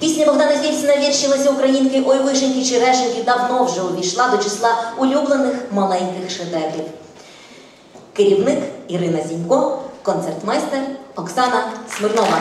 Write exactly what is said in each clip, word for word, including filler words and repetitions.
Пісня Богдана Фєльсона «Вірші Лесі Українки, ой вишеньки черешеньки» давно вже увійшла до числа улюблених маленьких шедеврів. Керівник Ірина Зінько, концертмейстер Оксана Смирнова.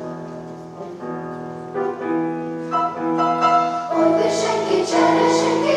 Черешеньки,